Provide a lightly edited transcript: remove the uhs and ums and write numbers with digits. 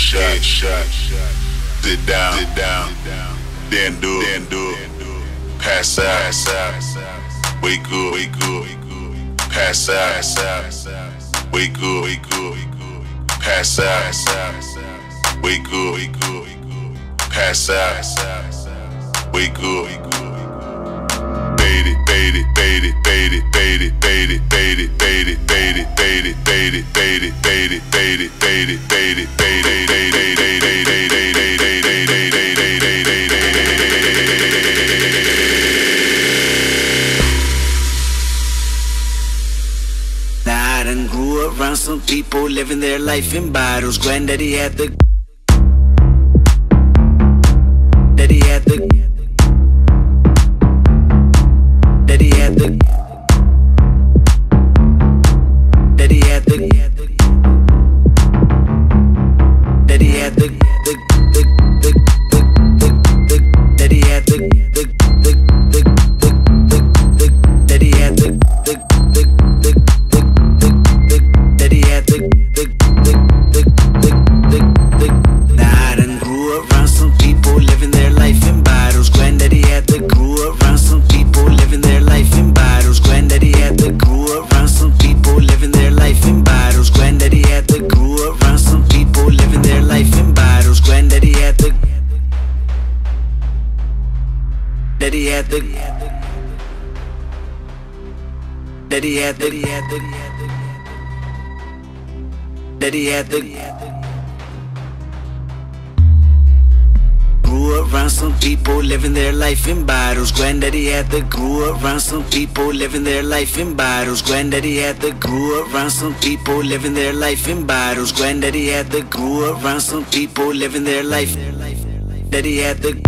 headshot. Sit down, then do it. Pass out, wake up, pass out, wake up, pass out, wake up, pass out, wake up. Bait it, bait it, bait it, bait it, bait it, bait it, bait it, bait it, bait it, bait it, bait it, bait it, bait it, bait it, bait it, bait it, bait it. Now I done grew around some people living their life in bottles. Granddaddy had the Daddy had the Daddy had the Daddy had the Daddy had the Daddy had the Daddy had the Daddy had the. Now I done grew around some people living their life in bottles. Granddaddy had the grew around some people living their life in bottles. Granddaddy had the grew around some people living their life in bottles. Granddaddy had the grew around some people living their life in bottles. Granddaddy had the Daddy had the Daddy had the Daddy had the grew around some people living their life in bottles. Granddaddy had the grew around some people living their life in bottles. Granddaddy had the grew around some people living their life in bottles. Granddaddy had the grew around some people living their life. Daddy had the